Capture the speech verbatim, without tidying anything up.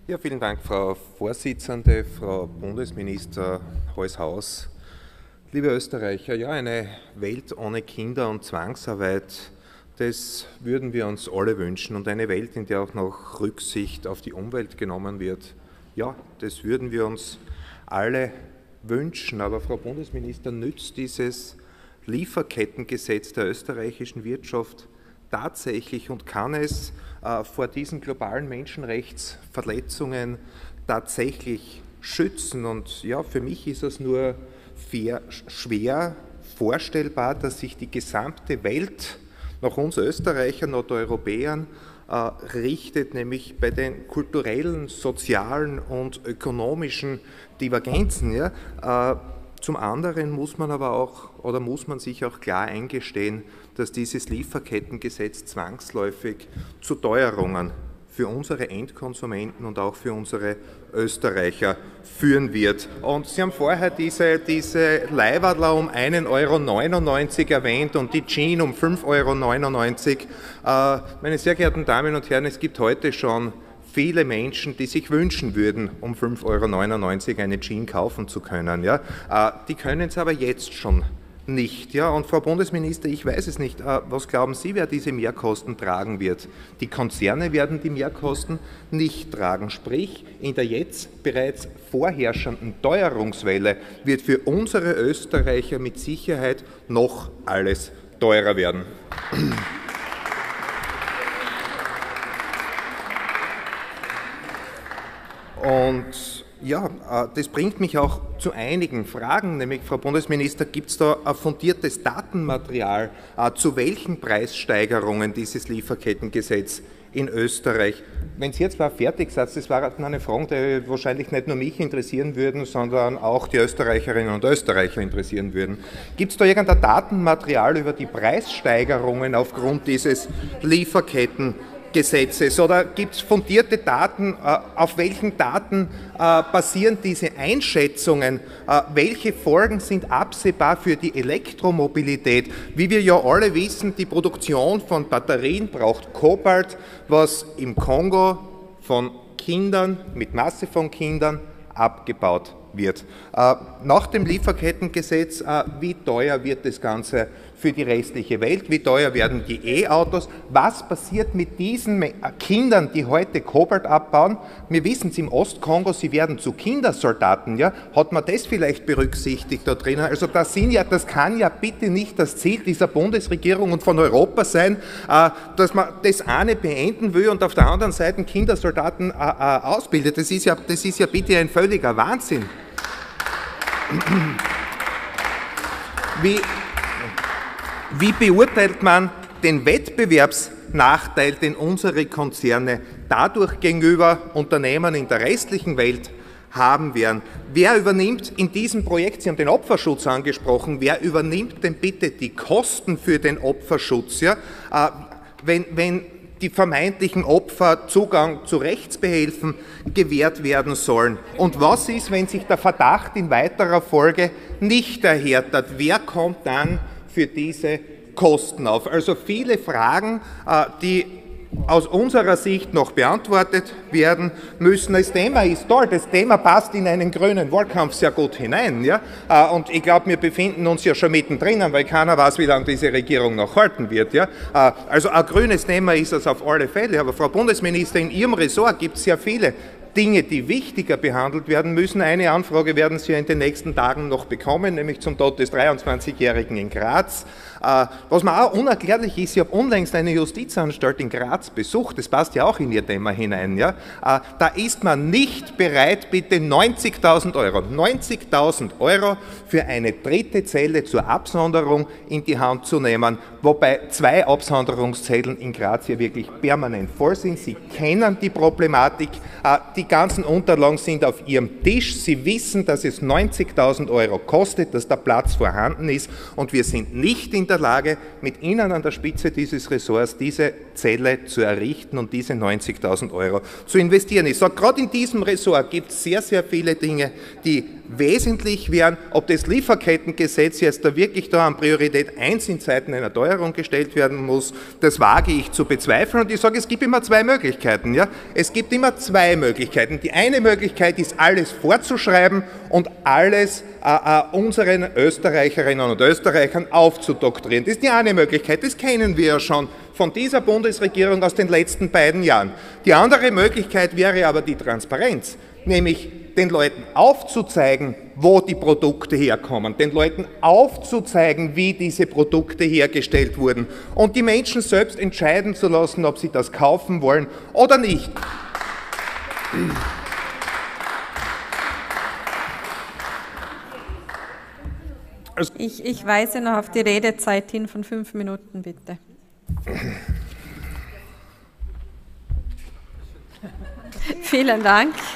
Ja, vielen Dank, Frau Vorsitzende, Frau Bundesminister Holzhaus. Liebe Österreicher, ja, eine Welt ohne Kinder- und Zwangsarbeit, das würden wir uns alle wünschen. Und eine Welt, in der auch noch Rücksicht auf die Umwelt genommen wird, ja, das würden wir uns alle wünschen. Aber Frau Bundesminister, nützt dieses Lieferkettengesetz der österreichischen Wirtschaft tatsächlich und kann es äh, vor diesen globalen Menschenrechtsverletzungen tatsächlich schützen? Und ja, für mich ist es nur fair, schwer vorstellbar, dass sich die gesamte Welt nach uns Österreichern oder Europäern äh, richtet, nämlich bei den kulturellen, sozialen und ökonomischen Divergenzen. Ja, äh, Zum anderen muss man aber auch oder muss man sich auch klar eingestehen, dass dieses Lieferkettengesetz zwangsläufig zu Teuerungen für unsere Endkonsumenten und auch für unsere Österreicher führen wird. Und Sie haben vorher diese, diese Leiberler um einen Euro neunundneunzig erwähnt und die Jeans um fünf Euro neunundneunzig. Äh, meine sehr geehrten Damen und Herren, es gibt heute schon viele Menschen, die sich wünschen würden, um fünf Euro neunundneunzig eine Jeans kaufen zu können. Ja? Äh, die können es aber jetzt schon nicht. Ja? Und Frau Bundesminister, ich weiß es nicht, äh, was glauben Sie, wer diese Mehrkosten tragen wird? Die Konzerne werden die Mehrkosten nicht tragen. Sprich, in der jetzt bereits vorherrschenden Teuerungswelle wird für unsere Österreicher mit Sicherheit noch alles teurer werden. Und ja, das bringt mich auch zu einigen Fragen, nämlich Frau Bundesminister, gibt es da ein fundiertes Datenmaterial, zu welchen Preissteigerungen dieses Lieferkettengesetz in Österreich? Wenn Sie jetzt mal fertig sind, das war eine Frage, die wahrscheinlich nicht nur mich interessieren würden, sondern auch die Österreicherinnen und Österreicher interessieren würden. Gibt es da irgendein Datenmaterial über die Preissteigerungen aufgrund dieses Lieferkettengesetzes? Gesetzes oder gibt es fundierte Daten, auf welchen Daten basieren diese Einschätzungen, welche Folgen sind absehbar für die Elektromobilität? Wie wir ja alle wissen, die Produktion von Batterien braucht Kobalt, was im Kongo von Kindern, mit Masse von Kindern abgebaut wird. Nach dem Lieferkettengesetz, wie teuer wird das Ganze für die restliche Welt, wie teuer werden die E-Autos, was passiert mit diesen Kindern, die heute Kobalt abbauen? Wir wissen es im Ostkongo, sie werden zu Kindersoldaten, ja? Hat man das vielleicht berücksichtigt da drinnen? Also das, sind ja, das kann ja bitte nicht das Ziel dieser Bundesregierung und von Europa sein, dass man das eine beenden will und auf der anderen Seite Kindersoldaten ausbildet. Das ist ja, das ist ja bitte ein völliger Wahnsinn. Wie, wie beurteilt man den Wettbewerbsnachteil, den unsere Konzerne dadurch gegenüber Unternehmen in der restlichen Welt haben werden? Wer übernimmt in diesem Projekt, Sie haben den Opferschutz angesprochen, wer übernimmt denn bitte die Kosten für den Opferschutz? Ja? Äh, wenn, wenn die vermeintlichen Opfer Zugang zu Rechtsbehelfen gewährt werden sollen. Und was ist, wenn sich der Verdacht in weiterer Folge nicht erhärtet? Wer kommt dann für diese Kosten auf? Also viele Fragen, die aus unserer Sicht noch beantwortet werden müssen. Das Thema ist toll, das Thema passt in einen grünen Wahlkampf sehr gut hinein. Ja? Und ich glaube, wir befinden uns ja schon mittendrin, weil keiner weiß, wie lange diese Regierung noch halten wird. Ja? Also ein grünes Thema ist es auf alle Fälle. Aber Frau Bundesminister, in Ihrem Ressort gibt es sehr viele Dinge, die wichtiger behandelt werden müssen. Eine Anfrage werden Sie in den nächsten Tagen noch bekommen, nämlich zum Tod des dreiundzwanzigjährigen in Graz. Was mir auch unerklärlich ist, ich habe unlängst eine Justizanstalt in Graz besucht, das passt ja auch in Ihr Thema hinein. Ja? Da ist man nicht bereit, bitte neunzigtausend Euro, neunzigtausend Euro für eine dritte Zelle zur Absonderung in die Hand zu nehmen, wobei zwei Absonderungszellen in Graz hier wirklich permanent voll sind. Sie kennen die Problematik, die ganzen Unterlagen sind auf Ihrem Tisch, Sie wissen, dass es neunzigtausend Euro kostet, dass der Platz vorhanden ist und wir sind nicht in der Lage, mit Ihnen an der Spitze dieses Ressorts diese Zelle zu errichten und diese neunzigtausend Euro zu investieren. Ich sage, gerade in diesem Ressort gibt es sehr, sehr viele Dinge, die wesentlich wären. Ob das Lieferkettengesetz jetzt da wirklich da an Priorität eins in Zeiten einer Teuerung gestellt werden muss, das wage ich zu bezweifeln. Und ich sage, es gibt immer zwei Möglichkeiten. Ja? Es gibt immer zwei Möglichkeiten. Die eine Möglichkeit ist, alles vorzuschreiben und alles äh, äh, unseren Österreicherinnen und Österreichern aufzudoktrieren. Das ist die eine Möglichkeit. Das kennen wir ja schon von dieser Bundesregierung aus den letzten beiden Jahren. Die andere Möglichkeit wäre aber die Transparenz, nämlich den Leuten aufzuzeigen, wo die Produkte herkommen, den Leuten aufzuzeigen, wie diese Produkte hergestellt wurden und die Menschen selbst entscheiden zu lassen, ob sie das kaufen wollen oder nicht. Ich, ich weise noch auf die Redezeit hin von fünf Minuten, bitte. Vielen Dank.